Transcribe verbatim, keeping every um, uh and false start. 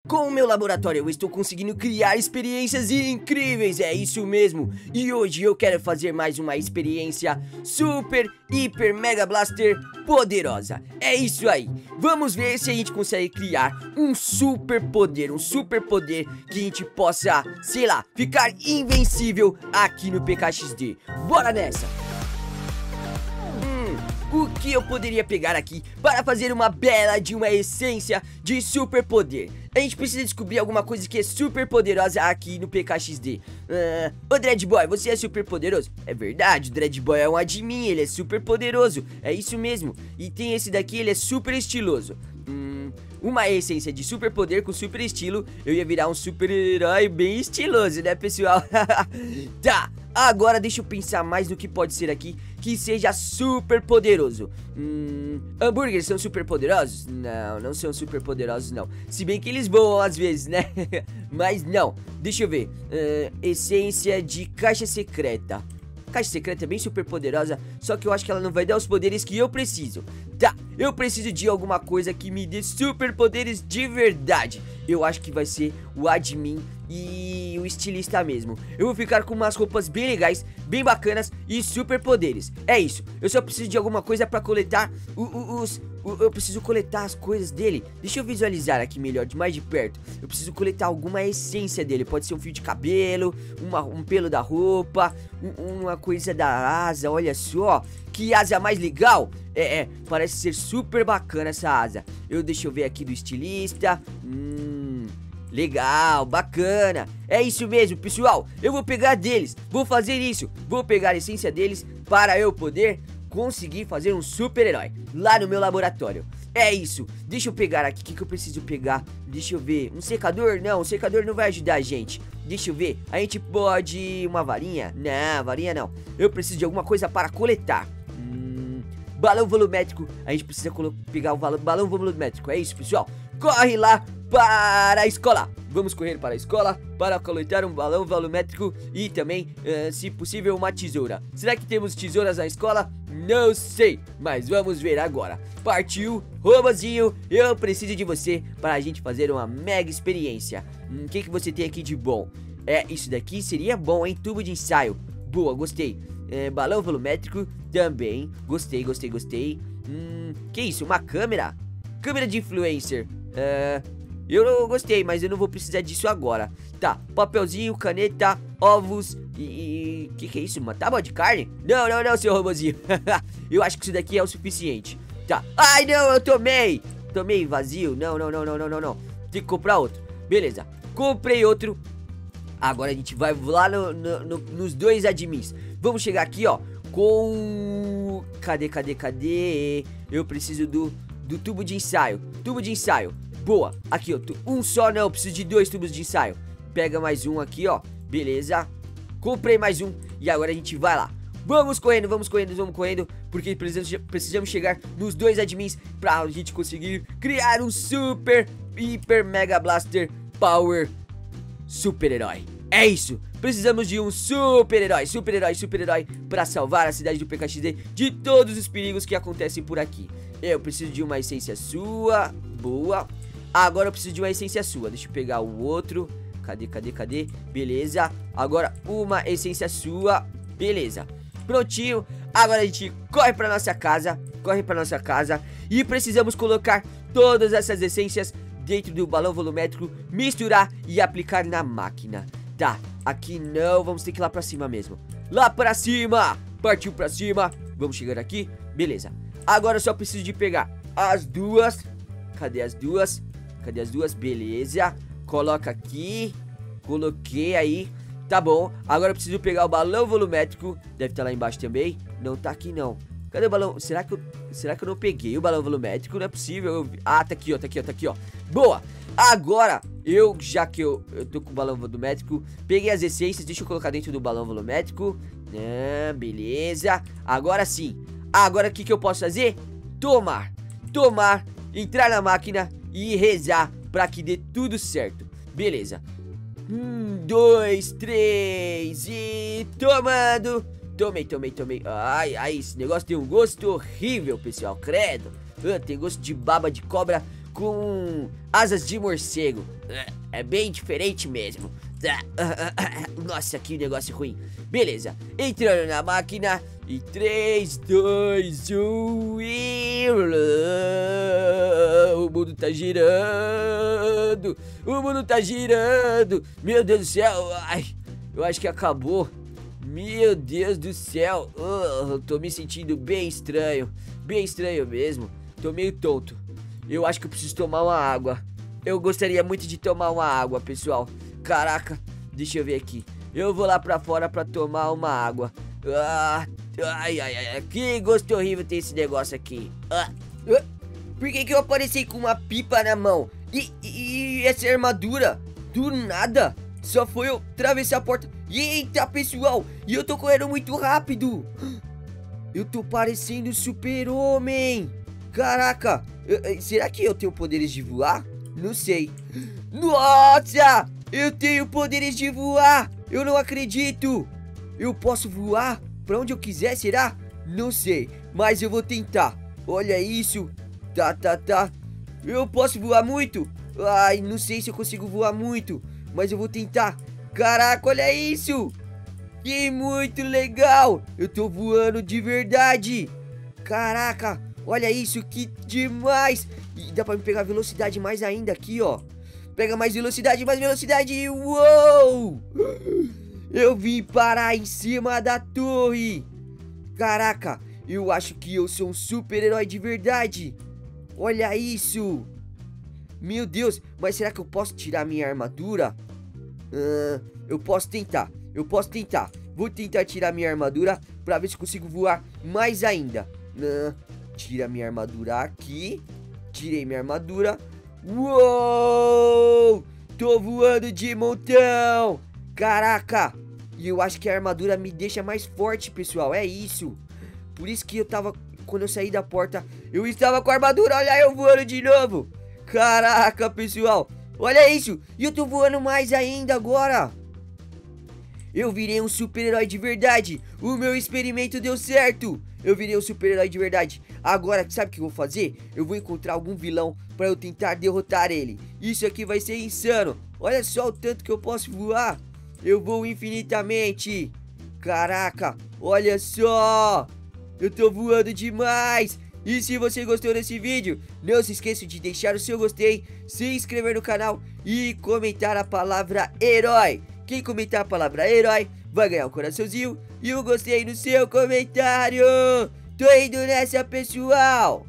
Com o meu laboratório eu estou conseguindo criar experiências incríveis, é isso mesmo. E hoje eu quero fazer mais uma experiência super, hiper, mega blaster poderosa. É isso aí. Vamos ver se a gente consegue criar um super poder, um super poder que a gente possa, sei lá, ficar invencível aqui no P K X D. Bora nessa! O que eu poderia pegar aqui para fazer uma bela de uma essência de super poder? A gente precisa descobrir alguma coisa que é super poderosa aqui no P K X D. uh, Ô Dread Boy, você é super poderoso? É verdade, o Dread Boy é um admin, ele é super poderoso. É isso mesmo. E tem esse daqui, ele é super estiloso. Hum, uma essência de super poder com super estilo. Eu ia virar um super herói bem estiloso, né pessoal? Tá, agora deixa eu pensar mais no que pode ser aqui que seja super poderoso. Hum, hambúrgueres são super poderosos? Não, não são super poderosos não. Se bem que eles voam às vezes, né? Mas não, deixa eu ver. uh, Essência de caixa secreta. Caixa secreta é bem super poderosa, só que eu acho que ela não vai dar os poderes que eu preciso. Tá, eu preciso de alguma coisa que me dê super poderes de verdade. Eu acho que vai ser o admin e o estilista mesmo. Eu vou ficar com umas roupas bem legais, bem bacanas e super poderes. É isso, eu só preciso de alguma coisa pra coletar o, o, os... o, eu preciso coletar as coisas dele. Deixa eu visualizar aqui melhor, de mais de perto. Eu preciso coletar alguma essência dele. Pode ser um fio de cabelo, uma, um pelo da roupa, um, uma coisa da asa. Olha só, que asa mais legal. É, é, parece ser super bacana essa asa. Eu, deixa eu ver aqui do estilista. Hum... Legal, bacana. É isso mesmo, pessoal. Eu vou pegar deles, vou fazer isso. Vou pegar a essência deles para eu poder conseguir fazer um super herói lá no meu laboratório. É isso, deixa eu pegar aqui, o que, que eu preciso pegar? Deixa eu ver, um secador? Não, um secador não vai ajudar a gente. Deixa eu ver, a gente pode... uma varinha? Não, varinha não. Eu preciso de alguma coisa para coletar. hum, Balão volumétrico. A gente precisa pegar o balão volumétrico. É isso, pessoal. Corre lá para a escola. Vamos correr para a escola para coletar um balão volumétrico e também, uh, se possível, uma tesoura. Será que temos tesouras na escola? Não sei, mas vamos ver agora. Partiu, robozinho, eu preciso de você para a gente fazer uma mega experiência. O hum, que, que você tem aqui de bom? É, isso daqui seria bom, hein? Tubo de ensaio. Boa, gostei. É, balão volumétrico também. Gostei, gostei, gostei. Hum, que isso? Uma câmera? Câmera de influencer. É... Eu não gostei, mas eu não vou precisar disso agora. Tá, papelzinho, caneta, ovos e... Que que é isso? Uma tábua de carne? Não, não, não, seu robozinho. Eu acho que isso daqui é o suficiente. Tá. Ai, não, eu tomei. Tomei vazio. Não, não, não, não, não, não, não. Tem que comprar outro. Beleza. Comprei outro. Agora a gente vai lá no, no, no, nos dois admins. Vamos chegar aqui, ó, com... Cadê, cadê, cadê? Eu preciso do, do tubo de ensaio. Tubo de ensaio. Boa, aqui ó, um só não, eu preciso de dois tubos de ensaio. Pega mais um aqui ó, beleza. Comprei mais um e agora a gente vai lá. Vamos correndo, vamos correndo, vamos correndo, porque precisamos, precisamos chegar nos dois admins pra gente conseguir criar um super, hiper, mega blaster power super herói. É isso, precisamos de um super herói, super herói, super herói pra salvar a cidade do P K X D de todos os perigos que acontecem por aqui. Eu preciso de uma essência sua, boa. Agora eu preciso de uma essência sua. Deixa eu pegar o outro. Cadê, cadê, cadê? Beleza. Agora uma essência sua. Beleza. Prontinho. Agora a gente corre pra nossa casa. Corre pra nossa casa. E precisamos colocar todas essas essências dentro do balão volumétrico, misturar e aplicar na máquina. Tá, aqui não. Vamos ter que ir lá pra cima mesmo. Lá pra cima. Partiu pra cima. Vamos chegar aqui. Beleza. Agora eu só preciso de pegar as duas. Cadê as duas? Cadê as duas? Beleza. Coloca aqui. Coloquei aí. Tá bom. Agora eu preciso pegar o balão volumétrico. Deve estar lá embaixo também. Não tá aqui não. Cadê o balão? Será que eu, será que eu não peguei o balão volumétrico? Não é possível. Eu... Ah, tá aqui ó, tá aqui ó, tá aqui ó. Boa. Agora, eu, já que eu, eu tô com o balão volumétrico, peguei as essências. Deixa eu colocar dentro do balão volumétrico. Ah, beleza. Agora sim. Agora o que que eu posso fazer? Tomar. Tomar. Entrar na máquina e rezar pra que dê tudo certo. Beleza. Um, dois, três e... Tomando. Tomei, tomei, tomei. Ai, ai, esse negócio tem um gosto horrível, pessoal. Credo. Ah, tem gosto de baba de cobra com asas de morcego. É bem diferente mesmo. Nossa, que negócio ruim. Beleza, entrando na máquina. E três, dois, um e... O mundo tá girando. O mundo tá girando. Meu Deus do céu. Ai, eu acho que acabou. Meu Deus do céu. Oh, eu tô me sentindo bem estranho. Bem estranho mesmo. Tô meio tonto. Eu acho que eu preciso tomar uma água. Eu gostaria muito de tomar uma água, pessoal. Caraca, deixa eu ver aqui. Eu vou lá pra fora pra tomar uma água. Ah, ai, ai, ai, que gosto horrível tem esse negócio aqui. Ah, ah, por que que eu apareci com uma pipa na mão? E, e, e essa armadura? Do nada. Só foi eu atravessar a porta. Eita, pessoal, e eu tô correndo muito rápido. Eu tô parecendo super-homem. Caraca, eu, eu, será que eu tenho poderes de voar? Não sei. Nossa, eu tenho poderes de voar. Eu não acredito. Eu posso voar pra onde eu quiser, será? Não sei, mas eu vou tentar. Olha isso. Tá, tá, tá. Eu posso voar muito? Ai, não sei se eu consigo voar muito, mas eu vou tentar. Caraca, olha isso. Que muito legal. Eu tô voando de verdade. Caraca, olha isso, que demais. E dá pra me pegar velocidade mais ainda aqui, ó. Pega mais velocidade, mais velocidade. Uou! Eu vim parar em cima da torre. Caraca, eu acho que eu sou um super-herói de verdade. Olha isso. Meu Deus, mas será que eu posso tirar minha armadura? Uh, eu posso tentar, eu posso tentar. Vou tentar tirar minha armadura pra ver se consigo voar mais ainda. uh, Tira minha armadura aqui. Tirei minha armadura. Uou! Tô voando de montão. Caraca! E eu acho que a armadura me deixa mais forte, pessoal. É isso. Por isso que eu tava... Quando eu saí da porta, eu estava com a armadura. Olha eu voando de novo. Caraca, pessoal. Olha isso. E eu tô voando mais ainda agora. Eu virei um super-herói de verdade. O meu experimento deu certo. Eu virei um super-herói de verdade. Agora, sabe o que eu vou fazer? Eu vou encontrar algum vilão pra eu tentar derrotar ele. Isso aqui vai ser insano. Olha só o tanto que eu posso voar. Eu vou infinitamente. Caraca, olha só. Eu tô voando demais. E se você gostou desse vídeo, não se esqueça de deixar o seu gostei, se inscrever no canal e comentar a palavra herói. Quem comentar a palavra herói vai ganhar um coraçãozinho e um gostei no seu comentário. Tô indo nessa, pessoal.